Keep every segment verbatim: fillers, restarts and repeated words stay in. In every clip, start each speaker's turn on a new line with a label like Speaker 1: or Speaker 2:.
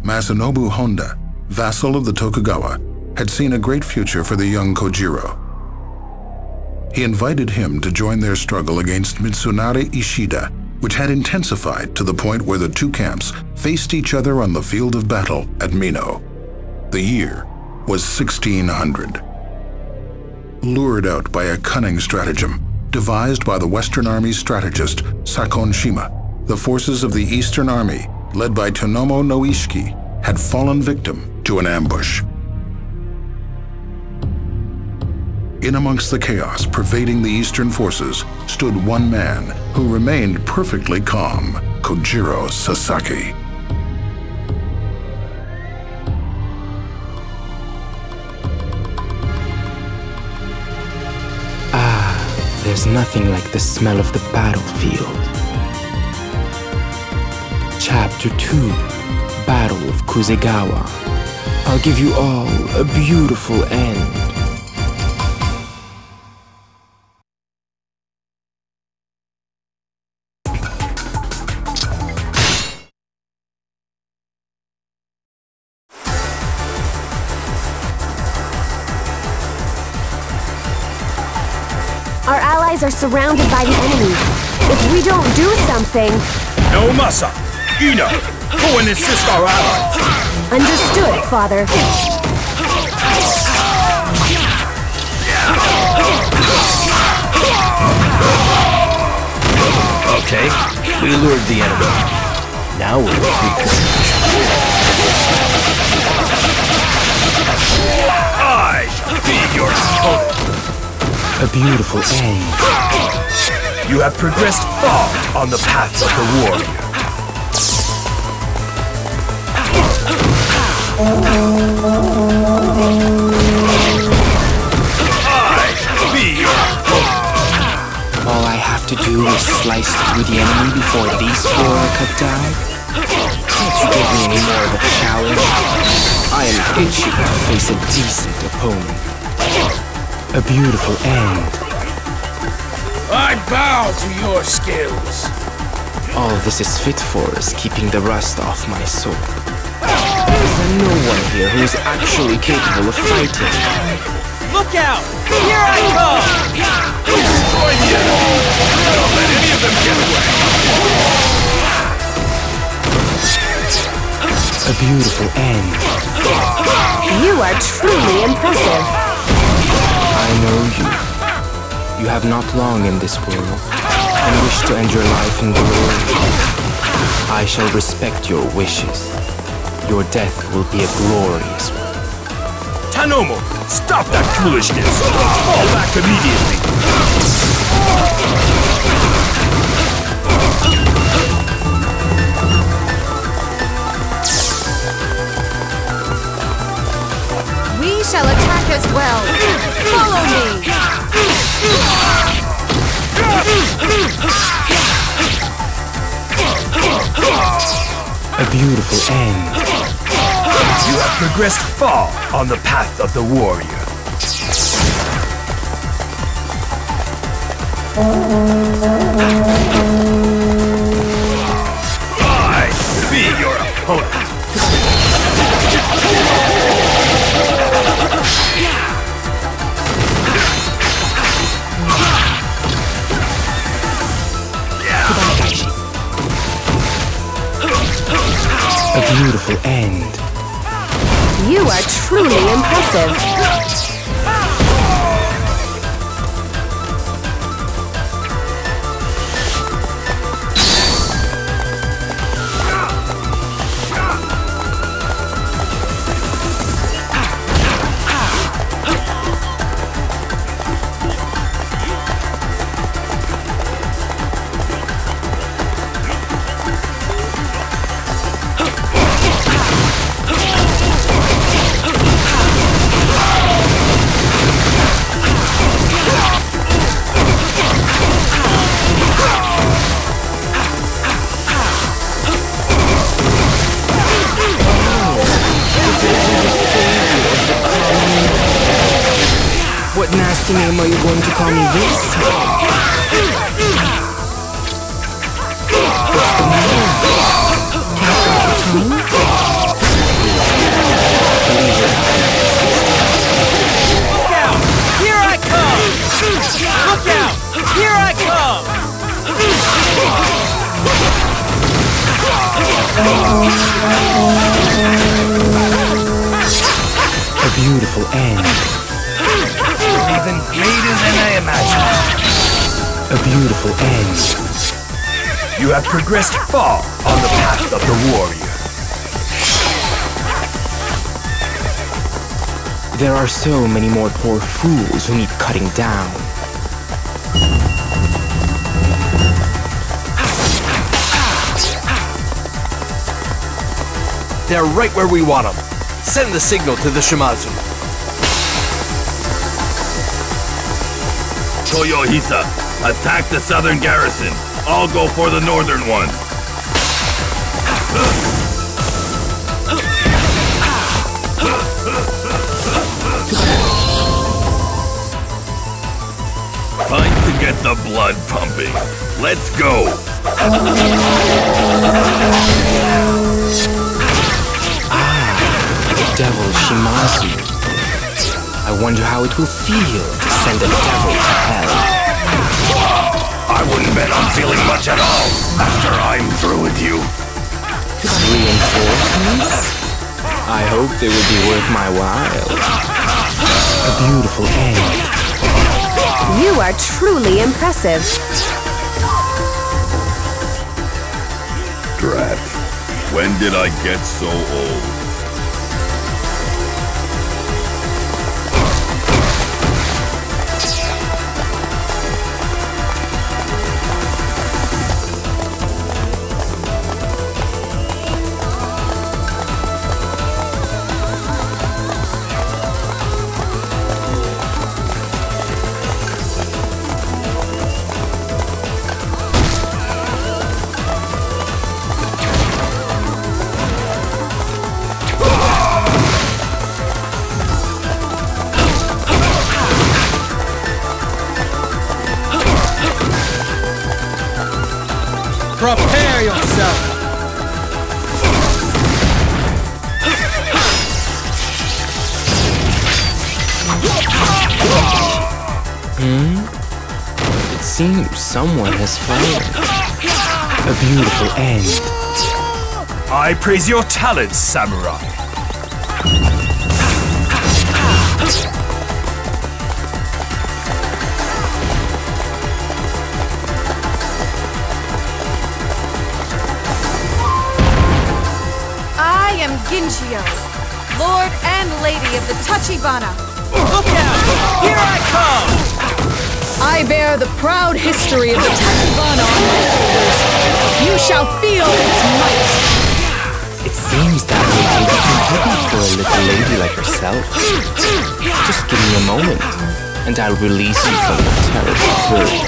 Speaker 1: Masanobu Honda, vassal of the Tokugawa, had seen a great future for the young Kojiro. He invited him to join their struggle against Mitsunari Ishida, which had intensified to the point where the two camps faced each other on the field of battle at Mino. The year was sixteen hundred. Lured out by a cunning stratagem devised by the Western Army's strategist Sakon Shima, the forces of the Eastern Army, led by Tonomo Noishiki, had fallen victim to an ambush. In amongst the chaos pervading the Eastern forces stood one man who remained perfectly calm, Kojiro Sasaki.
Speaker 2: Ah, there's nothing like the smell of the battlefield. Chapter two, Battle of Kuzegawa. I'll give you all a beautiful end.
Speaker 3: Our allies are surrounded by the enemy. If we don't do something...
Speaker 4: No, Masa! Ina! Go and assist our allies!
Speaker 3: Understood, Father.
Speaker 4: Okay, we lured the enemy. Now we'll retreat. I shall be your opponent.
Speaker 2: A beautiful end.
Speaker 4: You have progressed far on the path of the warrior. I shall be your opponent.
Speaker 2: All I have to do is slice through the enemy before these four are cut down? Can't you give me any more of a challenge? I am itching to face a decent opponent. A beautiful end.
Speaker 4: I bow to your skills.
Speaker 2: All this is fit for is keeping the rust off my sword. There's no one here who is actually capable of fighting.
Speaker 4: Look out! Here I come! Destroy the enemy! Don't let any of them get away!
Speaker 2: A beautiful end.
Speaker 3: You are truly impressive.
Speaker 2: I know you. You have not long in this world, and wish to end your life in glory. I shall respect your wishes. Your death will be a glorious one.
Speaker 4: Tanomo, stop that foolishness! Fall back immediately!
Speaker 3: We shall attack as well. Follow me.
Speaker 2: A beautiful end.
Speaker 4: You have progressed far on the path of the warrior. I be your opponent.
Speaker 2: A beautiful end.
Speaker 3: You are truly impressive.
Speaker 2: What nasty name are you going to call me this time? What's the matter? Can't hold your tongue? A beautiful end.
Speaker 4: Even greater than I imagined.
Speaker 2: A beautiful end.
Speaker 4: You have progressed far on the path of the warrior.
Speaker 2: There are so many more poor fools who need cutting down.
Speaker 4: They're right where we want them. Send the signal to the Shimazu.
Speaker 5: Toyohisa, attack the southern garrison. I'll go for the northern one. Time to get the blood pumping. Let's go.
Speaker 2: Devil Shimazu. I wonder how it will feel to send a devil to hell.
Speaker 5: I wouldn't bet on feeling much at all after I'm through with you.
Speaker 2: Reinforcements? I hope they will be worth my while. A beautiful end.
Speaker 3: You are truly impressive.
Speaker 5: Drat. When did I get so old?
Speaker 4: Prepare yourself!
Speaker 2: Hmm? It seems someone has fallen. A beautiful end.
Speaker 4: I praise your talents, samurai.
Speaker 3: Ginchio, Lord and Lady of the Tachibana.
Speaker 4: Look out! Here I come!
Speaker 3: I bear the proud history of the Tachibana on my shoulders. You shall feel its might.
Speaker 2: It seems that may be too heavy for a little lady like herself. Just give me a moment, and I'll release you from the terrible burden.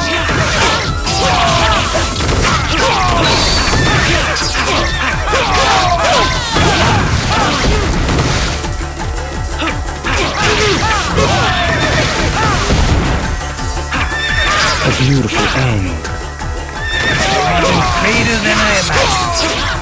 Speaker 2: A beautiful end.
Speaker 4: Even greater than I imagined.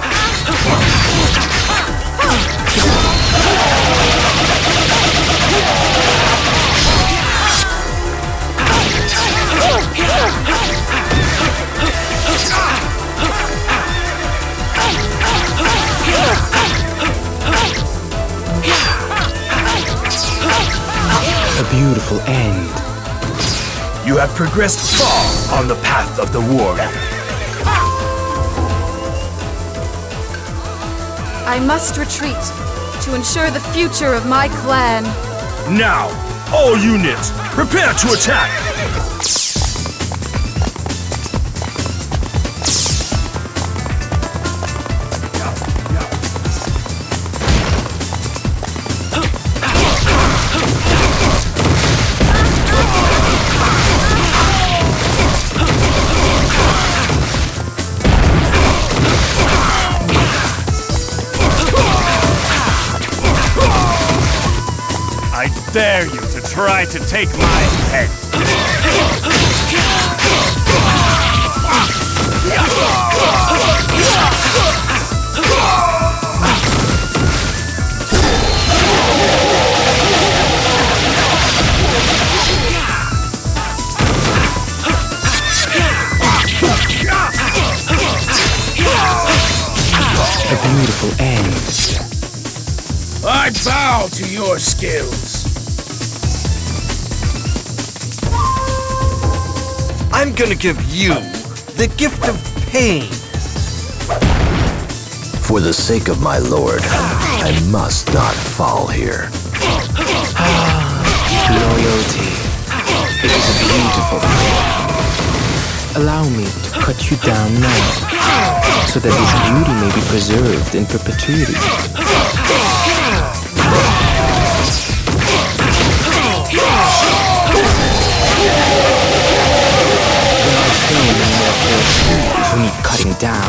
Speaker 2: A beautiful end.
Speaker 4: You have progressed far on the path of the warrior.
Speaker 3: I must retreat to ensure the future of my clan.
Speaker 4: Now, all units, prepare to attack! I dare you to try to take my head.
Speaker 2: beautiful end.
Speaker 5: I bow to your skills.
Speaker 4: I'm gonna give you the gift of pain.
Speaker 5: For the sake of my lord, I must not fall here.
Speaker 2: Loyalty. It is a beautiful thing. Allow me to cut you down now, so that this beauty may be preserved in perpetuity. There are so many more characters who need cutting down.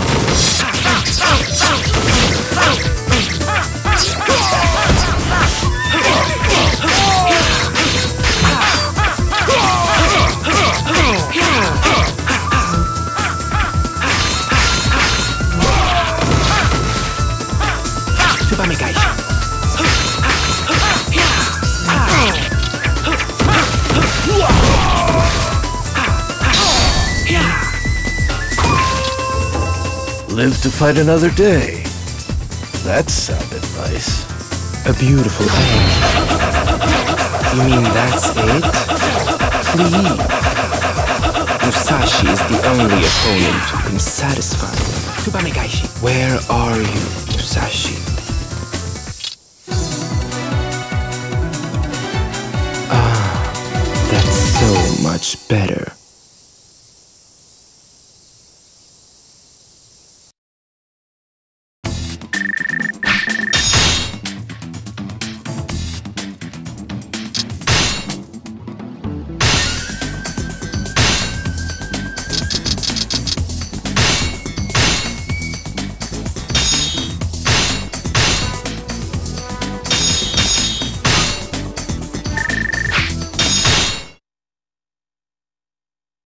Speaker 5: Live to fight another day. That sounded nice.
Speaker 2: A beautiful end. You mean that's it? Please. Musashi is the only opponent who can satisfy me. Where are you, Musashi? Ah, that's so much better.